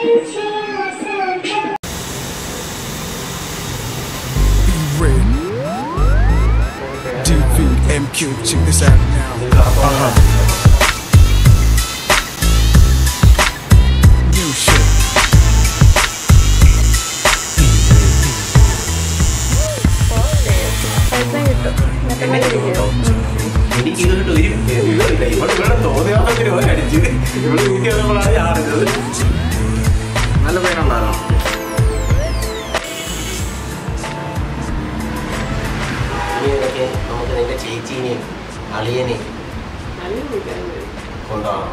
TVM, check this out now. New shit. നമുക്ക് ചേച്ചീനെ അളിയനെ കൊണ്ടാണോ?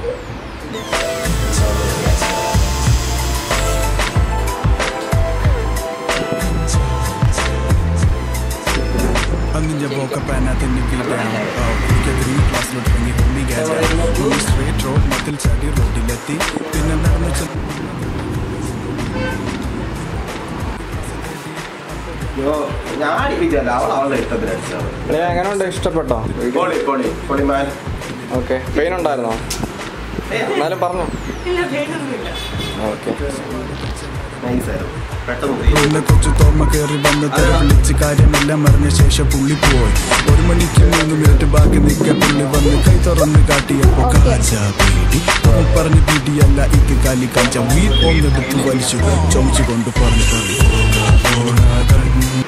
अंग जब वो कपड़ा तेने भी डाउन क्या ग्रीन क्लास लोट पंगी होमी गया वो स्ट्रेट रोड मतिल चाटी रोटी लेती पिन अंदर में चल यो यार ये जला वाला इतना ब्रेड सा ले അങ്ങനെ ഉണ്ട് ഇഷ്ടപ്പെട്ടോ പൊളി മാൻ ഓക്കേ പെയിൻ ഉണ്ടായിരുന്നോ എന്നാലും പറഞ്ഞു ഇല്ല പെയിൻ ഒന്നുമില്ല ഓക്കേ നൈസ് ആയിരുന്നു പെട്ടെന്ന് കൊച്ചു തോർമ കയറി വന്ന് തെര വിളിച്ച് കാര്യമെല്ലാം അറിഞ്ഞ ശേഷം പുള്ളി പോയി 1 മണിക്ക് 3 മിനിറ്റ് ബാക്കി നിൽക്കാൻ പുള്ളി വന്ന് കൈ തുറന്ന് കാട്ടിയപ്പോ കാജാ പീടി പറഞ്ഞ് പീടിയല്ല ഇത് കാലി കാഞ്ച വീർ ഒന്നെടുത്ത് വലിച്ചു ചുമച്ചു കൊണ്ട് പറഞ്ഞു